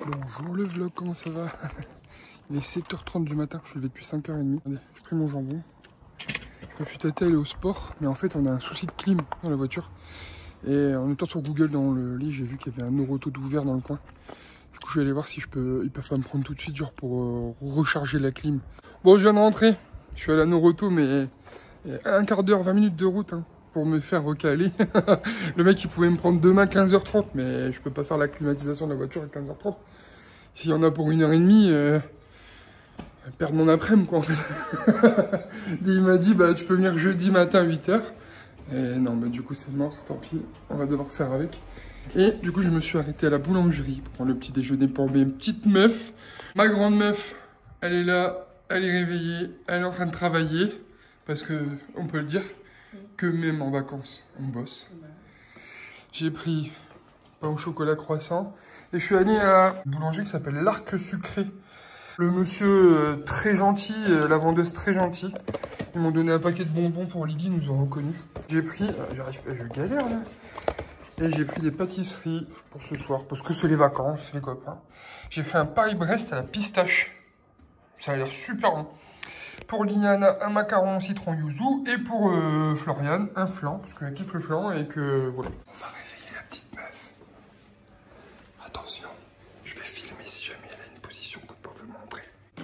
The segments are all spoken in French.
Bonjour le vlog, comment ça va? Il est 7h30 du matin, je suis levé depuis 5h30. Regardez, j'ai pris mon jambon. Je me suis tâté à aller au sport, mais en fait on a un souci de clim dans la voiture. Et en étant sur Google dans le lit, j'ai vu qu'il y avait un Noroto d'ouvert dans le coin. Du coup je vais aller voir si ils peuvent pas me prendre tout de suite genre pour recharger la clim. Bon, je viens de rentrer, je suis à la Noroto, mais un quart d'heure, 20 minutes de route hein, pour me faire recaler. Le mec il pouvait me prendre demain 15h30, mais je peux pas faire la climatisation de la voiture à 15h30. S'il y en a pour 1h30, perdre mon après-midi quoi en fait. Il m'a dit bah tu peux venir jeudi matin à 8h. Et non bah du coup c'est mort, tant pis, on va devoir faire avec. Et du coup je me suis arrêté à la boulangerie pour prendre le petit déjeuner pour mes petites meufs. Ma grande meuf, elle est là, elle est réveillée, elle est en train de travailler. Parce que on peut le dire, que même en vacances, on bosse. J'ai pris pain au chocolat croissant. Et je suis allé à une boulangerie qui s'appelle l'Arc Sucré. Le monsieur très gentil, la vendeuse très gentille. Ils m'ont donné un paquet de bonbons pour Lily, ils nous ont reconnus. J'ai pris, je galère là. Et j'ai pris des pâtisseries pour ce soir, parce que c'est les vacances, les copains. J'ai pris un Paris-Brest à la pistache. Ça a l'air super bon. Pour Liliana, un macaron citron yuzu. Et pour Floriane, un flan, parce qu'elle kiffe le flan et que voilà. On va réveiller la petite meuf. Attention, je vais filmer si jamais elle a une position que pour vous montrer.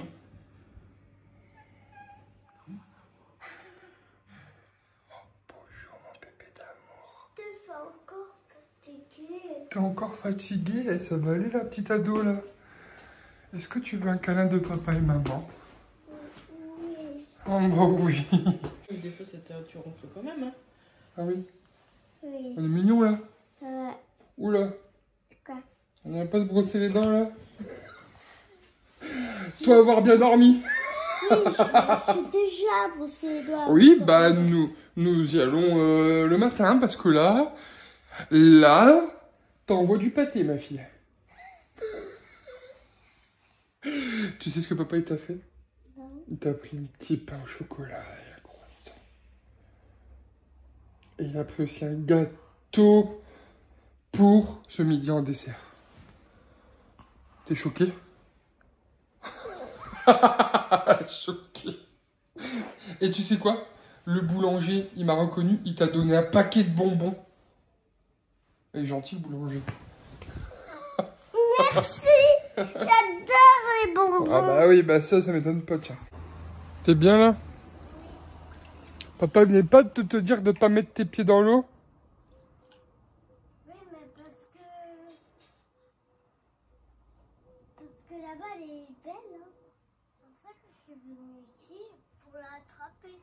Bonjour mon bébé d'amour. T'es encore fatiguée. T'es encore fatiguée? Ça va aller la petite ado là? Est-ce que tu veux un câlin de papa et maman? Oui. Oh bah oui. Des fois, tu ronfles quand même, hein. Ah oui. Oui. On est mignon là. Ouais. Oula. Quoi? On n'allait pas se brosser les dents là. Toi avoir bien dormi. Oui, je suis déjà brossé les doigts. Oui, bah nous y allons le matin parce que là, t'envoies du pâté ma fille. Tu sais ce que papa il t'a fait? Non. Il t'a pris un petit pain au chocolat et un croissant. Et il a pris aussi un gâteau pour ce midi en dessert. T'es choqué? Choqué. Et tu sais quoi? Le boulanger, il m'a reconnu, il t'a donné un paquet de bonbons. Il est gentil le boulanger. Merci. J'adore les bonbons. Ah bah oui, bah ça m'étonne pas, tiens. T'es bien là? Papa venait pas de te dire de pas mettre tes pieds dans l'eau? Oui, mais parce que là-bas, elle est belle. Hein. C'est pour ça que je suis venue ici pour l'attraper.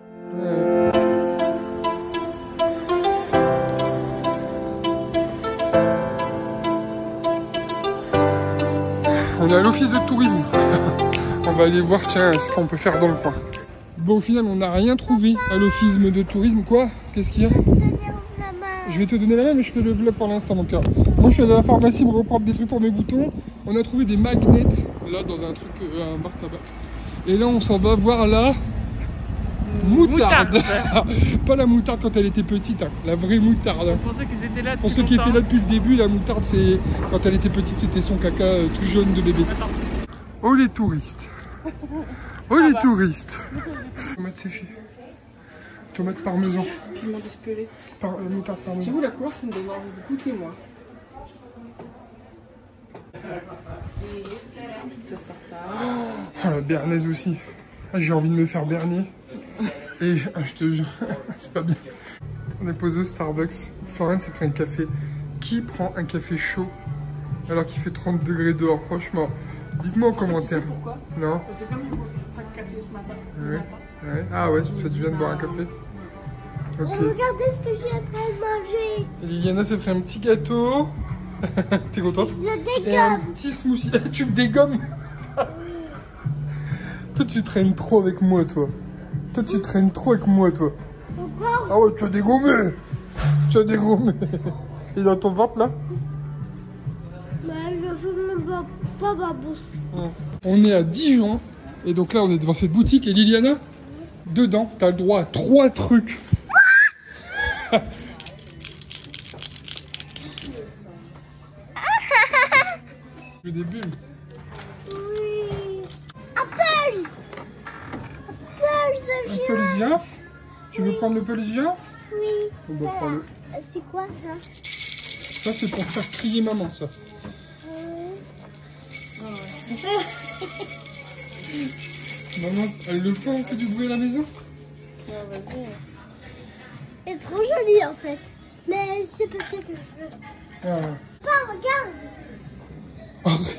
On est à l'office de tourisme. On va aller voir, tiens, ce qu'on peut faire dans le coin. Bon, au final, on n'a rien trouvé à l'office de tourisme. Quoi? Qu'est-ce qu'il y a? Je vais te donner la main, mais je fais le vlog pour l'instant, mon cœur. Moi, je suis allé à la pharmacie me reprendre des trucs pour mes boutons. On a trouvé des magnets, là, dans un truc, un bar là-bas. Et là, on s'en va voir la moutarde. Pas la moutarde quand elle était petite, hein. La vraie moutarde. Pour ceux qui étaient là, pour ceux qui étaient là depuis le début, la moutarde, c'est quand elle était petite, c'était son caca tout jaune de bébé. Attends. Oh les touristes. Oh les touristes. Tomates séchées. Tomates parmesan. Piment d'Espelette. Moutarde parmesan. J'avoue, la couleur, ça me donne envie de goûter, moi. Sauce tartare. Oh la béarnaise aussi. Ah, j'ai envie de me faire berner. Et je te jure, c'est pas bien. On est posé au Starbucks. Florian s'est pris un café. Qui prend un café chaud alors qu'il fait 30 degrés dehors? Franchement, dites-moi en commentaire. Tu sais pourquoi? Non? Parce que comme je bois pas de café ce matin. Ouais. Ouais. Ah ouais, ça te fait du bien de boire un café. Ok. Et regardez ce que je suis en train de manger. Et Liliana s'est pris un petit gâteau. T'es contente? Je Et un dégomme. petit smoothie. Tu me dégommes? Toi, tu traînes trop avec moi, toi. Toi, tu traînes trop avec moi, toi. Pourquoi? Ah ouais, tu as dégommé. Tu as dégommé. Et dans ton ventre, là? Mais je veux même pas ma bouche. On est à Dijon. Et donc là, on est devant cette boutique. Et Liliana, dedans, t'as le droit à 3 trucs. Tu veux des bulles? Oui. Apples. Apple girafe? Tu veux prendre le Apple girafe? Oui. On va prendre le. C'est quoi ça? Ça, c'est pour faire crier maman, ça. Maman, elle le fait, on fait du bruit à la maison? Ouais, vas-y. C'est trop joli en fait. Mais c'est pas ça que je veux. Ah ouais. Papa, regarde. Arrête.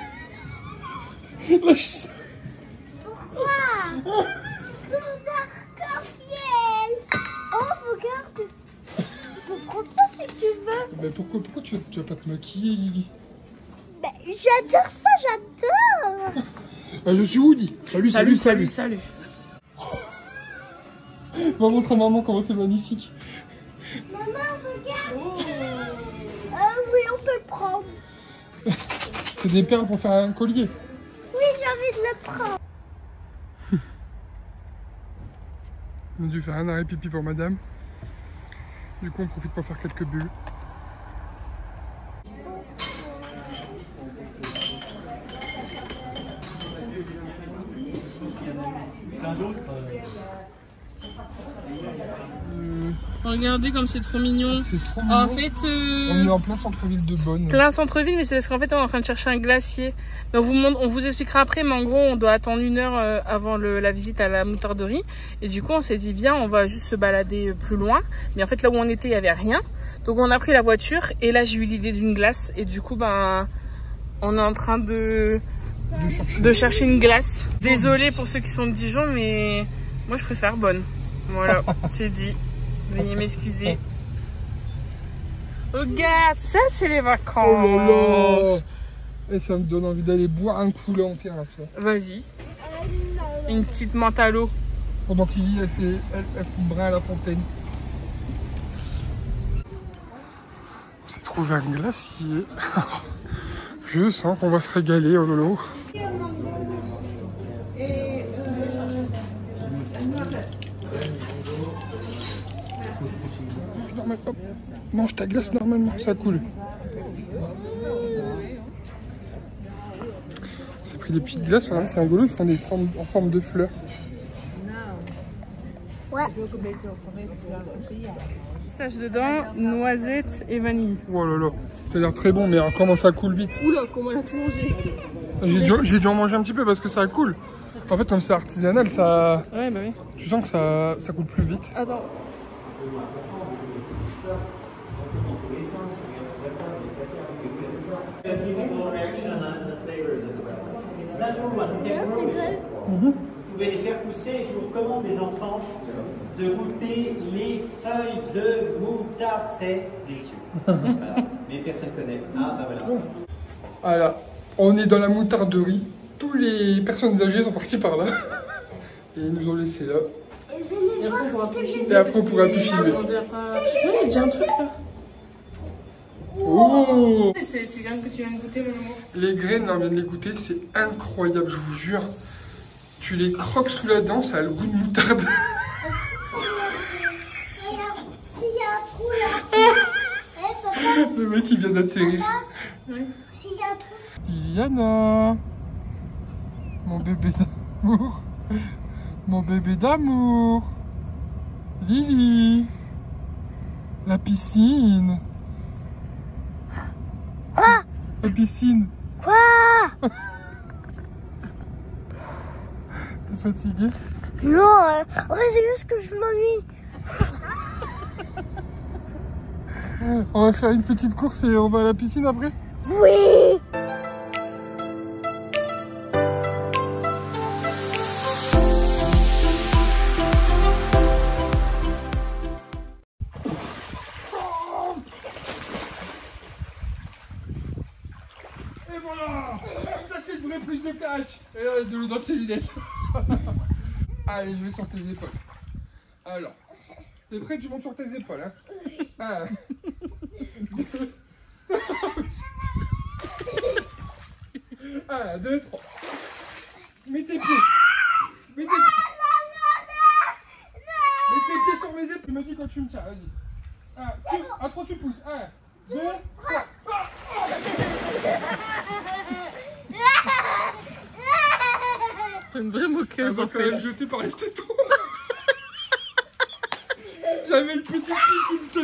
Lâche ça. Pourquoi? Ton arc-en-ciel. Oh, regarde. Tu peux prendre ça si tu veux. Mais pourquoi tu vas pas te maquiller, Lily? Ben, j'adore ça, j'adore. Ah, je suis Woody. Salut. Va montrer à maman comment t'es magnifique. Maman, regarde. Oui, on peut le prendre. C'est des perles pour faire un collier. Oui, j'ai envie de le prendre. On a dû faire un arrêt pipi pour madame. Du coup, on profite pour faire quelques bulles. Regardez comme c'est trop mignon. C'est trop mignon. En fait, On est en plein centre-ville de Bonn. plein centre-ville, mais c'est parce qu'en fait, on est en train de chercher un glacier. Mais on vous expliquera après, mais en gros, on doit attendre 1 heure avant la visite à la moutarderie. Et du coup, on s'est dit, viens, on va juste se balader plus loin. Mais en fait, là où on était, il n'y avait rien. Donc, on a pris la voiture. Et là, j'ai eu l'idée d'une glace. Et du coup, ben, on est en train de chercher une glace. Désolée pour ceux qui sont de Dijon, mais moi, je préfère Bonn. Voilà, c'est dit. Veuillez m'excuser. Regarde, ça c'est les vacances. Oh là là. Et ça me donne envie d'aller boire un coup là en terrasse. Vas-y. Une petite menthe à l'eau. Pendant que Lily elle fait le brin à la fontaine. On s'est trouvé un glacier. Je sens qu'on va se régaler, oh lolo. Hop. Mange ta glace normalement, ça coule. C'est pris des petites glaces, voilà, c'est rigolo, ils font des formes en forme de fleurs. Ouais. Pistache dedans, noisettes et vanille. Oh là là, ça a l'air très bon, mais alors, comment ça coule vite? Oula, comment elle a tout mangé. J'ai dû en manger un petit peu parce que ça coule. En fait, comme c'est artisanal, ça. Ouais, bah oui. Tu sens que ça coule plus vite. Attends. Vous pouvez les faire pousser. Je vous recommande, les enfants, de goûter les feuilles de moutarde. C'est délicieux. Voilà. Mais personne ne connaît. Ah, bah voilà. Voilà, on est dans la moutarderie. Toutes les personnes âgées sont parties par là. Et ils nous ont laissé là. Et après, on pourra plus filmer. Non, il y a déjà un truc là. Oh! C'est bien que tu viens de goûter, mon amour. Les graines, on vient de les goûter, c'est incroyable, je vous jure. Tu les croques sous la dent, ça a le goût de moutarde. Regarde, s'il y a un trou là. Papa, Le mec, il vient d'atterrir. Oui. s'il y a un trou. Iliana, mon bébé d'amour. Mon bébé d'amour. Lily. La piscine. Quoi? La piscine. Quoi? T'es fatigué? Non, en fait, c'est juste que je m'ennuie. On va faire une petite course et on va à la piscine après? Oui. Et voilà! Ça c'est le vrai plus de catch! Et là, de l'eau dans ses lunettes. Allez, je vais sur tes épaules. Alors, t'es prêt? Tu montes sur tes épaules, hein? Ah. 1, 2, 3. Mets tes pieds. Mets tes pieds. Mets tes pieds sur mes épaules. Tu me dis quand tu me tiens, vas-y. À 3 tu pousses. 1, 2, 3. T'es une vraie moqueuse Elle en m'a quand fait. même jeté par les tétons. J'avais une petite fille qui me